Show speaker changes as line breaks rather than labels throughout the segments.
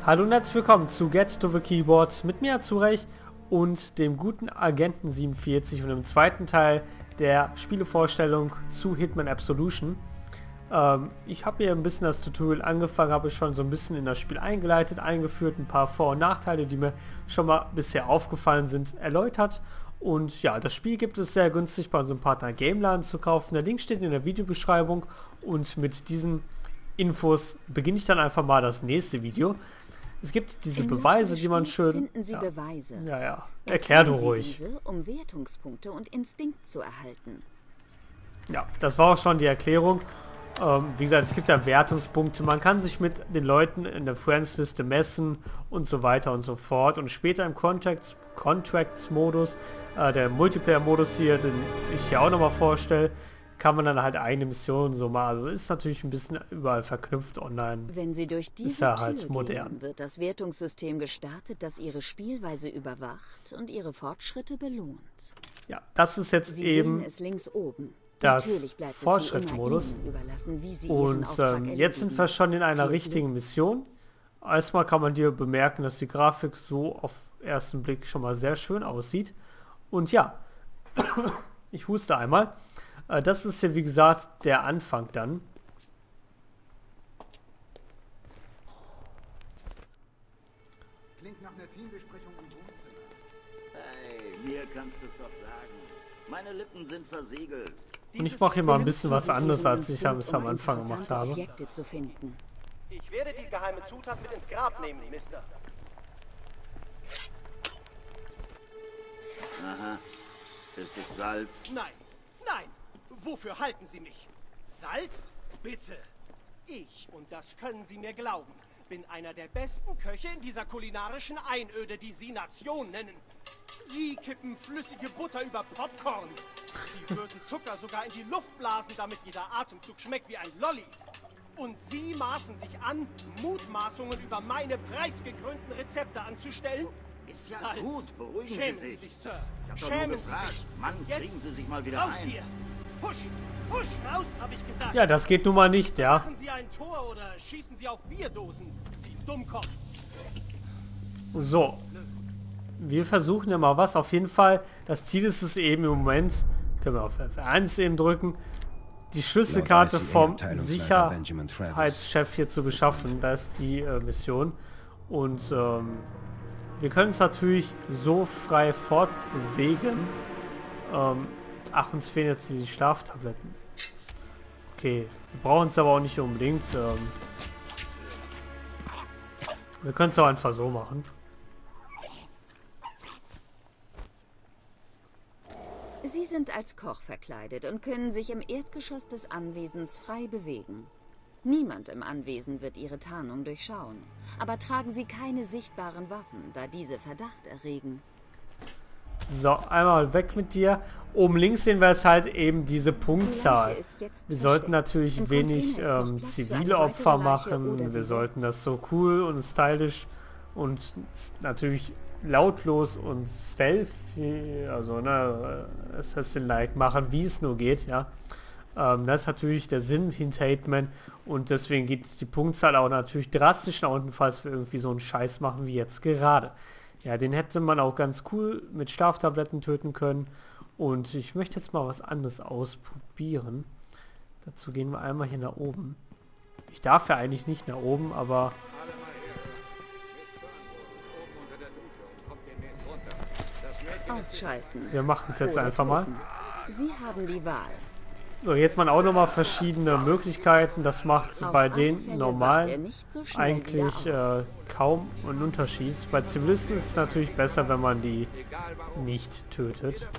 Hallo und herzlich willkommen zu Get to the Keyboard mit mir Zurech und dem guten Agenten 47 und dem zweiten Teil der Spielevorstellung zu Hitman Absolution. Ich habe hier ein bisschen das Tutorial angefangen, habe schon so ein bisschen in das Spiel eingeleitet, eingeführt, ein paar Vor- und Nachteile, die mir schon mal bisher aufgefallen sind, erläutert. Und ja, das Spiel gibt es sehr günstig bei unserem Partner Gameland zu kaufen. Der Link steht in der Videobeschreibung und mit diesen Infos beginne ich dann einfach mal das nächste Video. Es gibt diese Beweise, die man schön... Erklär du ruhig.
Diese, um Wertungspunkte und Instinkt zu erhalten.
Ja, das war auch schon die Erklärung. Wie gesagt, es gibt ja Wertungspunkte. Man kann sich mit den Leuten in der Friends-Liste messen und so weiter und so fort. Und später im Contracts-Modus, der Multiplayer-Modus hier, den ich hier auch nochmal vorstelle, kann man dann halt eine Mission so mal, also ist natürlich ein bisschen überall verknüpft online.
Wenn Sie durch diese
ist ja
Tür
halt modern.
gehen, wird das Wertungssystem gestartet, das Ihre Spielweise überwacht und Ihre Fortschritte belohnt.
Ja, das ist jetzt
Sie
eben
sehen es links oben.
das
Natürlich bleibt es wie
Fortschrittsmodus.
immer Ihnen überlassen, wie Sie
Und
Ihren Auftrag
jetzt sind wir schon in einer
Viel
richtigen Mission. Erstmal kann man dir bemerken, dass die Grafik so auf ersten Blick schon mal sehr schön aussieht. Und ja, ich huste einmal. Das ist ja wie gesagt der Anfang dann.
Klingt nach einer Teambesprechung im Wohnzimmer.
Hey, mir kannst du es doch sagen. Meine Lippen sind versiegelt.
Und ich mache hier mal ein bisschen was anderes, als ich es am
um
Anfang gemacht
interessante
habe.
Objekte zu finden.
Ich werde die geheime Zutat mit ins Grab nehmen, Mister.
Aha. Ist es Salz?
Nein, nein. Wofür halten Sie mich? Salz? Bitte. Ich, und das können Sie mir glauben, bin einer der besten Köche in dieser kulinarischen Einöde, die Sie Nation nennen. Sie kippen flüssige Butter über Popcorn. Sie würden Zucker sogar in die Luft blasen, damit jeder Atemzug schmeckt wie ein Lolli. Und Sie maßen sich an, Mutmaßungen über meine preisgekrönten Rezepte anzustellen?
Ist ja
Salz.
gut, beruhigen
Schämen
Sie sich.
Sir.
Ich hab doch nur
Schämen Sie
gefragt.
sich.
Mann,
Jetzt
kriegen Sie sich mal wieder
raus
ein.
hier. Husch, husch, raus, habe ich gesagt.
Ja, das geht nun mal nicht, ja.
Machen Sie ein Tor oder schießen Sie auf Bierdosen, Sie Dummkopf.
So. Wir versuchen ja mal was. Auf jeden Fall, das Ziel ist es eben im Moment, können wir auf F1 eben drücken, die Schlüsselkarte vom Sicherheitschef hier zu beschaffen. Das ist die Mission. Und wir können uns natürlich so frei fortbewegen. Ach, uns fehlen jetzt die Schlaftabletten. Okay, wir brauchen es aber auch nicht unbedingt. Wir können es auch einfach so machen.
Sie sind als Koch verkleidet und können sich im Erdgeschoss des Anwesens frei bewegen. Niemand im Anwesen wird Ihre Tarnung durchschauen. Aber tragen Sie keine sichtbaren Waffen, da diese Verdacht erregen.
So, einmal weg mit dir. Oben links sehen wir jetzt halt eben diese Punktzahl. Wir sollten natürlich wenig zivile Opfer machen. Wir sollten das so cool und stylisch und natürlich lautlos und stealthy, also ne, Assassin-like machen, wie es nur geht, ja. Das ist natürlich der Sinn hinter Hitman und deswegen geht die Punktzahl auch natürlich drastisch nach unten, falls wir irgendwie so einen Scheiß machen wie jetzt gerade. Ja, den hätte man auch ganz cool mit Schlaftabletten töten können und ich möchte jetzt mal was anderes ausprobieren. Dazu gehen wir einmal hier nach oben. Ich darf ja eigentlich nicht nach oben, aber
Ausschalten.
wir machen es jetzt
Oder
einfach mal.
töten. Sie haben die Wahl.
So, hier hat man auch nochmal verschiedene Möglichkeiten. Das macht
Auf
bei
alle
den
Fälle
normalen
wacht er nicht so schnell
eigentlich
wieder
kaum einen Unterschied. Bei Zivilisten ist es natürlich besser, wenn man die nicht tötet.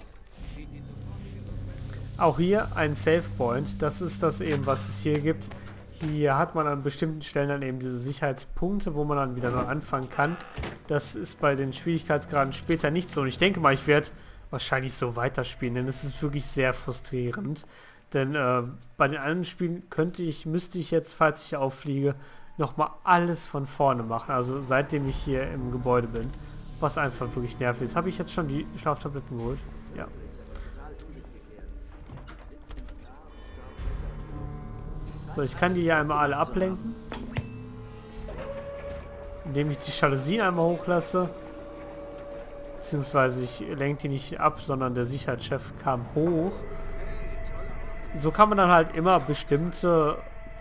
Auch hier ein Save Point. Das ist das eben, was es hier gibt. Hier hat man an bestimmten Stellen dann eben diese Sicherheitspunkte, wo man dann wieder neu anfangen kann. Das ist bei den Schwierigkeitsgraden später nicht so. Und ich denke mal, ich werde wahrscheinlich so weiterspielen, denn es ist wirklich sehr frustrierend. Denn bei den anderen Spielen müsste ich jetzt, falls ich auffliege, nochmal alles von vorne machen. Also seitdem ich hier im Gebäude bin. Was einfach wirklich nervig ist. Habe ich jetzt schon die Schlaftabletten geholt? Ja. So, ich kann die hier einmal alle ablenken. Indem ich die Jalousien einmal hochlasse. Beziehungsweise ich lenke die nicht ab, sondern der Sicherheitschef kam hoch. So kann man dann halt immer bestimmte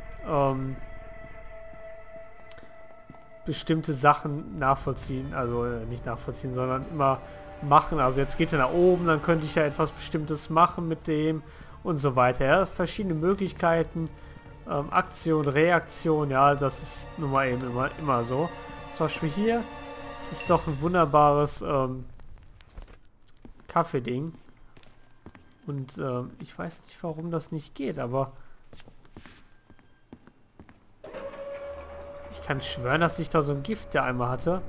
Sachen nachvollziehen. Also nicht nachvollziehen, sondern immer machen. Also jetzt geht er nach oben, dann könnte ich ja etwas Bestimmtes machen mit dem und so weiter. Ja, verschiedene Möglichkeiten. Aktion, Reaktion, ja, das ist nun mal eben immer so. Zum Beispiel hier ist doch ein wunderbares Kaffee-Ding. Und ich weiß nicht, warum das nicht geht, aber ich kann schwören, dass ich da so ein Gift der einmal hatte.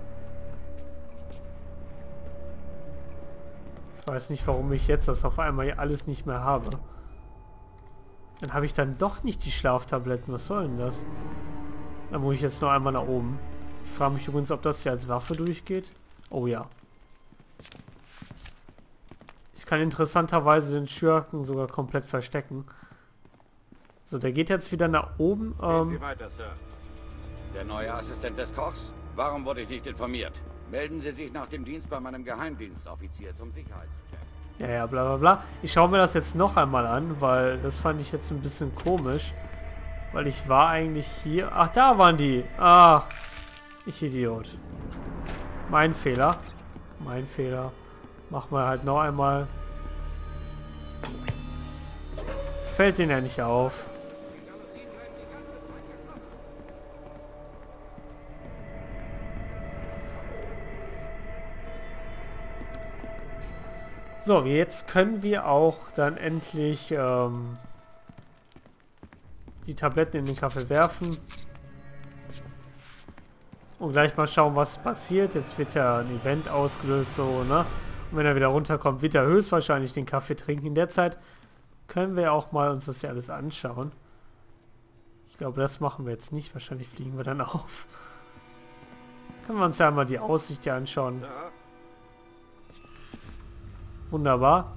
Ich weiß nicht, warum ich jetzt das auf einmal hier alles nicht mehr habe. Dann habe ich dann doch nicht die Schlaftabletten. Was soll denn das? Dann muss ich jetzt noch einmal nach oben. Ich frage mich übrigens, ob das hier als Waffe durchgeht. Oh ja. Ich kann interessanterweise den Schurken sogar komplett verstecken. So, der geht jetzt wieder nach oben.
Gehen Sie weiter, Sir. Der neue Assistent des Kochs? Warum wurde ich nicht informiert? Melden Sie sich nach dem Dienst bei meinem Geheimdienstoffizier zum Sicherheitscheck.
Ja, bla bla bla. Ich schaue mir das jetzt noch einmal an, weil das fand ich jetzt ein bisschen komisch. Weil ich war eigentlich hier... Ach, da waren die. Ach, ich Idiot. Mein Fehler. Mein Fehler. Machen wir halt noch einmal. Fällt denen ja nicht auf. So, jetzt können wir auch dann endlich die Tabletten in den Kaffee werfen. Und gleich mal schauen, was passiert. Jetzt wird ja ein Event ausgelöst, so, ne? Und wenn er wieder runterkommt, wird er höchstwahrscheinlich den Kaffee trinken. In der Zeit können wir auch mal uns das ja alles anschauen. Ich glaube, das machen wir jetzt nicht. Wahrscheinlich fliegen wir dann auf. Können wir uns ja mal die Aussicht hier anschauen. Wunderbar.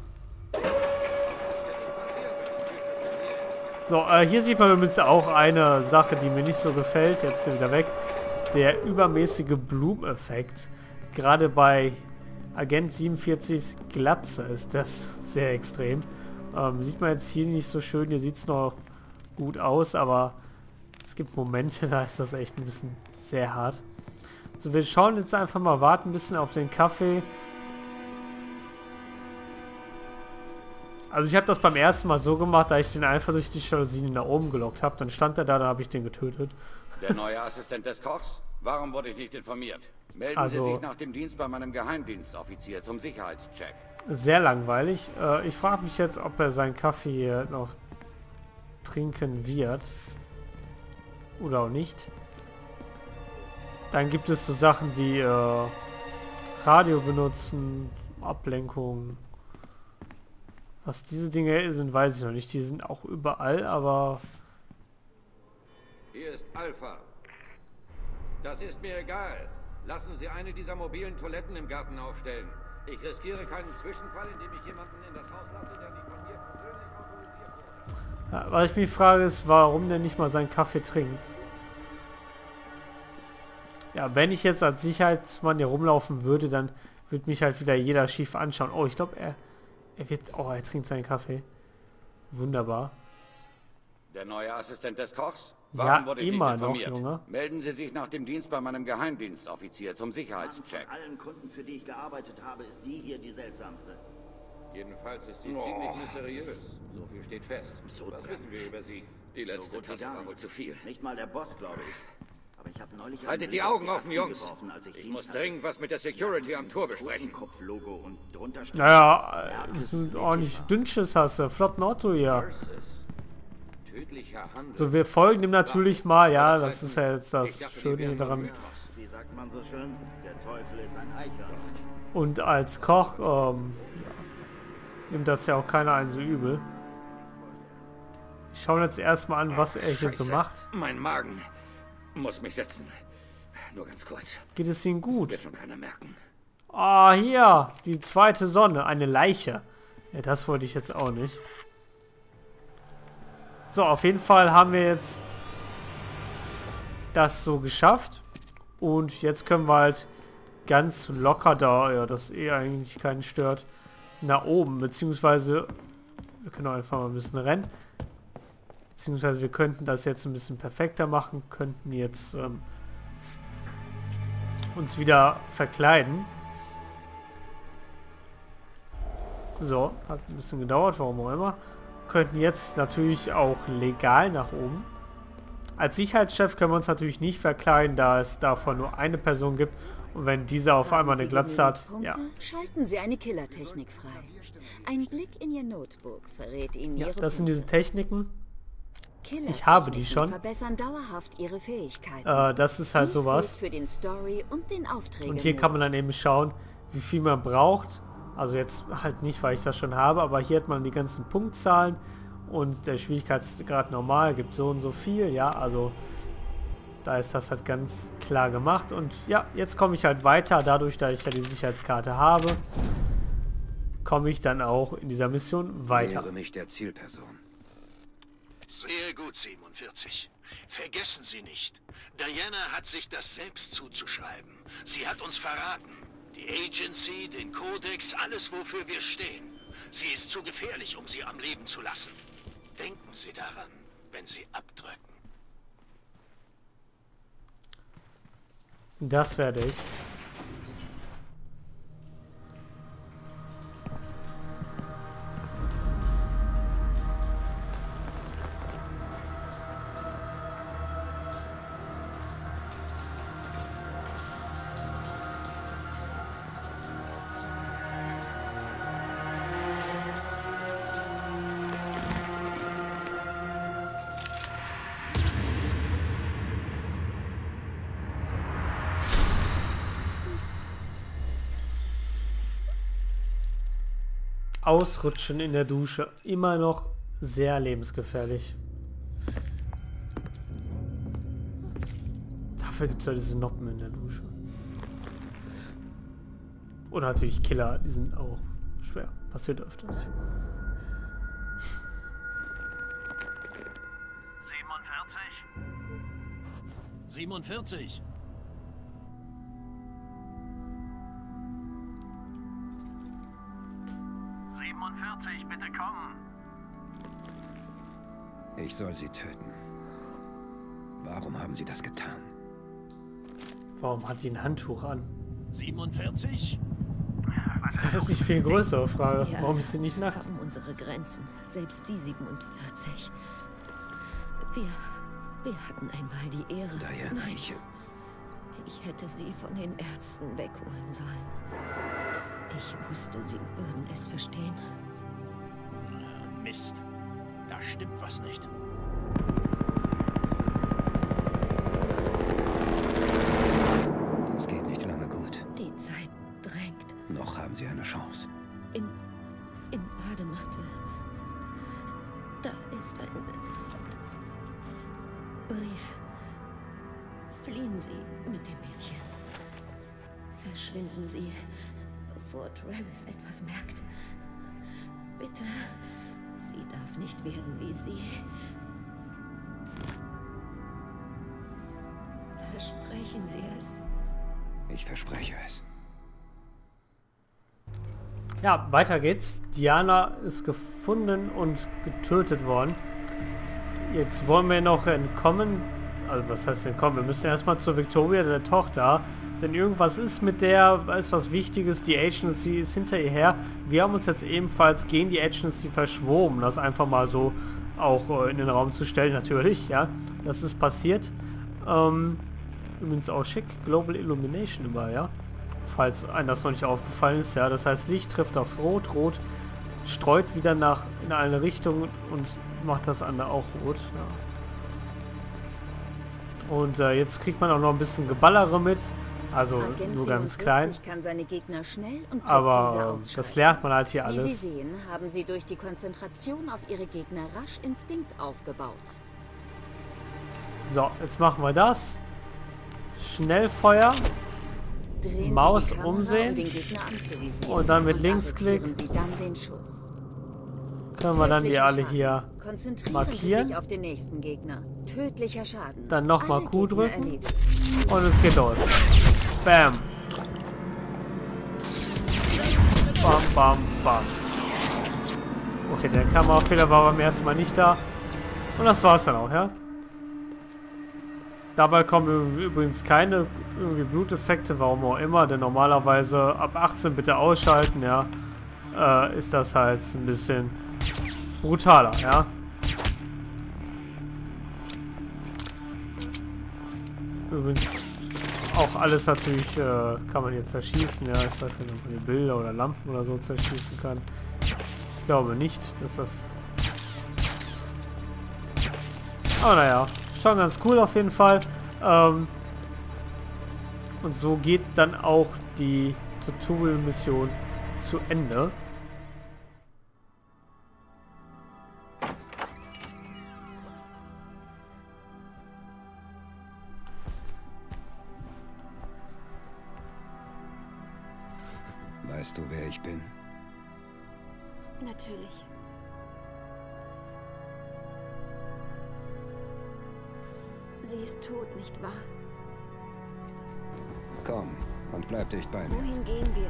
So, hier sieht man übrigens auch eine Sache, die mir nicht so gefällt. Jetzt wieder weg. Der übermäßige Bloom-Effekt. Gerade bei Agent 47's Glatze ist das sehr extrem. Sieht man jetzt hier nicht so schön. Hier sieht es noch gut aus, aber es gibt Momente, da ist das echt ein bisschen sehr hart. So, wir schauen jetzt einfach mal, warten ein bisschen auf den Kaffee. Also ich habe das beim ersten Mal so gemacht, da ich den einfach durch die Jalousien nach oben gelockt habe. Dann stand er da, dann habe ich den getötet.
Der neue Assistent des Kochs? Warum wurde ich nicht informiert? Melden Sie sich nach dem Dienst bei meinem Geheimdienstoffizier zum Sicherheitscheck.
Sehr langweilig. Ich frage mich jetzt, ob er seinen Kaffee hier noch trinken wird. Oder auch nicht. Dann gibt es so Sachen wie Radio benutzen, Ablenkung. Was diese Dinge sind, weiß ich noch nicht. Die sind auch überall, aber...
Hier ist Alpha. Das ist mir egal. Lassen Sie eine dieser mobilen Toiletten im Garten aufstellen. Ich riskiere keinen Zwischenfall, indem ich jemanden in das Haus lasse, der nicht von mir persönlich autorisiert wurde.
Ja, was ich mich frage ist, warum der nicht mal seinen Kaffee trinkt. Ja, wenn ich jetzt als Sicherheitsmann hier rumlaufen würde, dann würde mich halt wieder jeder schief anschauen. Oh, ich glaube, er wird... Oh, er trinkt seinen Kaffee. Wunderbar.
Der neue Assistent des Kochs?
Ja, immer noch, Junge.
Melden Sie sich nach dem Dienst bei meinem Geheimdienstoffizier zum Sicherheitscheck.
Von allen Kunden, für die ich gearbeitet habe, ist die hier die seltsamste.
Jedenfalls ist sie ziemlich mysteriös. So viel steht fest. Was wissen wir über sie? Die letzte Tasse war wohl zu viel.
Nicht mal der Boss, glaube ich. Aber ich habe neulich...
Haltet die Augen offen, Jungs! Ich muss dringend was mit der Security am Tor besprechen.
Logo und drunter
naja, das sind ordentlich Dünnschiss hast du. Flotten Otto hier. So, wir folgen ihm natürlich mal. Ja, das ist ja jetzt das Schöne daran.
Wie sagt man so schön? Der Teufel ist ein Eichhörnchen.
Und als Koch ja, nimmt das ja auch keiner ein so übel. Ich schaue jetzt erstmal an, was er hier so macht.
Mein Magen muss mich setzen. Nur ganz kurz.
Geht es Ihnen gut?
Wird schon keiner merken.
Ah, hier, die zweite Sonne, eine Leiche. Ja, das wollte ich jetzt auch nicht. So, auf jeden Fall haben wir jetzt das so geschafft. Und jetzt können wir halt ganz locker da, ja, das eigentlich keinen stört, nach oben. Beziehungsweise, wir können auch einfach mal ein bisschen rennen. Beziehungsweise wir könnten das jetzt ein bisschen perfekter machen, könnten jetzt uns wieder verkleiden. So, hat ein bisschen gedauert, warum auch immer. Könnten jetzt natürlich auch legal nach oben. Als Sicherheitschef können wir uns natürlich nicht verkleiden, da es davon nur eine Person gibt. Und wenn dieser auf einmal eine Glatze hat, ja.
Schalten Sie eine Killertechnik frei. Ein Blick in Ihr Notebook verrät Ihnen Ihre
das sind diese Techniken.
Ich
habe die schon.
Verbessern dauerhaft Ihre Fähigkeiten.
Das ist halt sowas.
Für den Story und den
Und hier kann man dann eben schauen, wie viel man braucht. Also jetzt halt nicht, weil ich das schon habe, aber hier hat man die ganzen Punktzahlen und der Schwierigkeitsgrad normal gibt so und so viel. Ja, also da ist das halt ganz klar gemacht. Und ja, jetzt komme ich halt weiter. Dadurch, dass ich ja die Sicherheitskarte habe, komme ich dann auch in dieser Mission weiter.
Nähere mich der Zielperson.
Sehr gut, 47. Vergessen Sie nicht, Diana hat sich das selbst zuzuschreiben. Sie hat uns verraten. Die Agency, den Kodex, alles, wofür wir stehen. Sie ist zu gefährlich, um sie am Leben zu lassen. Denken Sie daran, wenn Sie abdrücken.
Das werde ich. Ausrutschen in der Dusche. Immer noch sehr lebensgefährlich. Dafür gibt es ja diese Noppen in der Dusche. Und natürlich Killer, die sind auch schwer. Passiert öfters.
47. 47, bitte kommen.
Ich soll sie töten. Warum haben Sie das getan?
Warum hat die ein Handtuch an?
47?
Das ist nicht viel größere Frage.
Ja,
warum ist sie nicht nackt?
Wir haben unsere Grenzen. Selbst Sie 47. Wir hatten einmal die Ehre.
Diana,
Nein, ich hätte Sie von den Ärzten wegholen sollen. Ich wusste, Sie würden es verstehen.
Mist. Da stimmt was nicht.
Das geht nicht lange gut.
Die Zeit drängt.
Noch haben Sie eine Chance.
Im Bademantel. Da ist ein Brief. Fliehen Sie mit dem Mädchen. Verschwinden Sie, bevor Travis etwas merkt. Bitte. Sie darf nicht werden wie Sie. Versprechen Sie es.
Ich verspreche es.
Ja, weiter geht's. Diana ist gefunden und getötet worden. Jetzt wollen wir noch entkommen. Also was heißt entkommen? Wir müssen erstmal zur Victoria, der Tochter. Denn irgendwas ist mit der, ist was Wichtiges. Die Agency ist hinter ihr her. Wir haben uns jetzt ebenfalls gegen die Agency verschworen. Das einfach mal so auch in den Raum zu stellen. Natürlich, ja. Das ist passiert. Übrigens auch schick. Global Illumination immer, ja. Falls einem das noch nicht aufgefallen ist, ja. Das heißt, Licht trifft auf Rot. Rot streut wieder in eine Richtung und macht das andere auch rot. Ja. Und jetzt kriegt man auch noch ein bisschen Geballere mit. Also
Agent
nur ganz klein.
Kann seine Gegner schnell und
Aber das lernt man halt hier
alles. Wie
alles.
Sie sehen, haben sie durch die Konzentration auf ihre Gegner rasch Instinkt aufgebaut.
So, jetzt machen wir das. Schnellfeuer.
Drehen
Maus
Sie die Kamera,
umsehen.
um den Gegner anzuvisieren.
Und dann mit
Und
Linksklick.
arretieren Sie dann den Schuss.
Können wir dann die alle hier
Konzentrieren
markieren.
Sie sich auf den nächsten Gegner. Tödlicher Schaden.
Dann nochmal
Alle
Q
Gegner
drücken.
erledigt.
Und es geht los. Bam. Bam, bam, bam. Okay, der Kamerafehler war beim ersten Mal nicht da. Und das war's dann auch, ja. Dabei kommen übrigens keine irgendwie Bluteffekte, warum auch immer, denn normalerweise ab 18 bitte ausschalten, ja. Ist das halt ein bisschen brutaler, ja. Übrigens auch alles natürlich kann man jetzt zerschießen, ja. Ich weiß gar nicht, ob man die Bilder oder Lampen oder so zerschießen kann. Ich glaube nicht, dass das... Aber naja, schon ganz cool auf jeden Fall. Und so geht dann auch die Tutorial-Mission zu Ende.
Weißt du, wer ich bin?
Natürlich. Sie ist tot, nicht wahr?
Komm und bleib dicht bei mir.
Wohin gehen wir?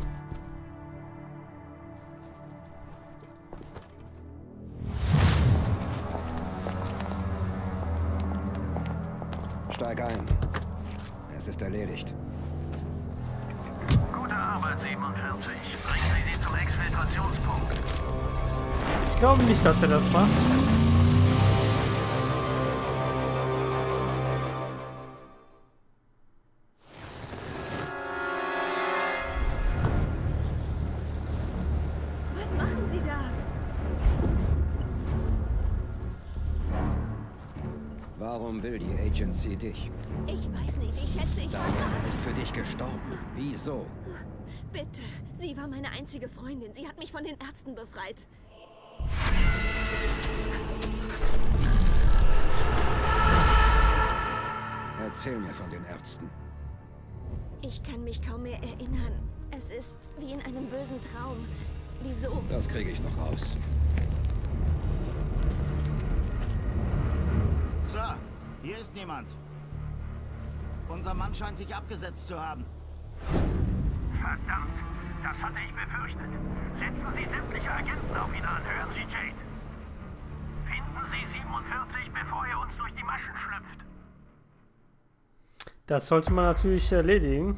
Steig ein. Es ist erledigt.
Gute Arbeit, 47. Bringen Sie sie zum Exfiltrationspunkt.
Ich glaube nicht, dass er das macht.
Was machen Sie da?
Warum will die Agency dich?
Ich weiß nicht, ich schätze,
Diana ist für dich gestorben. Wieso?
Bitte, sie war meine einzige Freundin. Sie hat mich von den Ärzten befreit.
Erzähl mir von den Ärzten.
Ich kann mich kaum mehr erinnern. Es ist wie in einem bösen Traum. Wieso?
Das kriege ich noch raus.
Sir, hier ist niemand. Unser Mann scheint sich abgesetzt zu haben.
Verdammt, das hatte ich befürchtet. Setzen Sie sämtliche Agenten auf ihn an, hören Sie, Jade. Finden Sie 47, bevor er uns durch die Maschen schlüpft.
Das sollte man natürlich erledigen.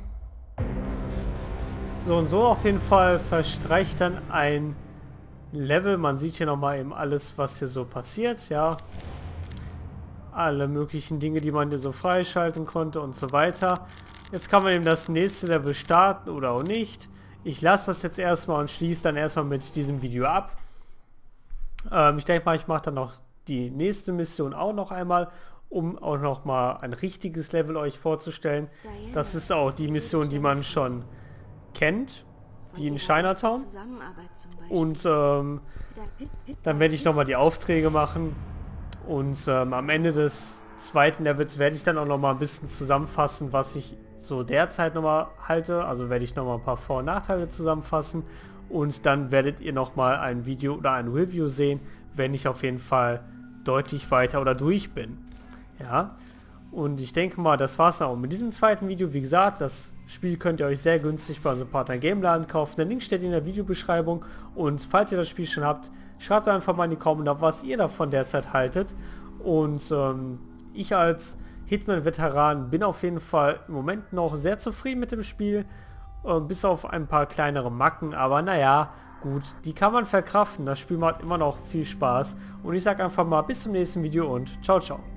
So und so auf jeden Fall verstreicht dann ein Level. Man sieht hier nochmal eben alles, was hier so passiert, ja. Alle möglichen Dinge, die man hier so freischalten konnte und so weiter. Jetzt kann man eben das nächste Level starten oder auch nicht. Ich lasse das jetzt erstmal und schließe dann erstmal mit diesem Video ab. Ich denke mal, ich mache dann noch die nächste Mission auch noch einmal, um auch noch mal ein richtiges Level euch vorzustellen. Das ist auch die Mission, die man schon kennt, die in Chinatown. Und dann werde ich noch mal die Aufträge machen. Und am Ende des zweiten Levels werde ich dann auch noch mal ein bisschen zusammenfassen, was ich so derzeit noch mal halte. Also werde ich noch mal ein paar Vor- und Nachteile zusammenfassen. Und dann werdet ihr noch mal ein Video oder ein Review sehen, wenn ich auf jeden Fall deutlich weiter oder durch bin. Ja, und ich denke mal, das war's auch mit diesem zweiten Video. Wie gesagt, das Spiel könnt ihr euch sehr günstig bei unserem Partner Gameladen kaufen. Der Link steht in der Videobeschreibung. Und falls ihr das Spiel schon habt, schreibt einfach mal in die Kommentare, was ihr davon derzeit haltet. Und ich als Hitman-Veteran bin auf jeden Fall im Moment noch sehr zufrieden mit dem Spiel. Bis auf ein paar kleinere Macken, aber naja, gut, die kann man verkraften. Das Spiel macht immer noch viel Spaß. Und ich sage einfach mal bis zum nächsten Video und ciao, ciao.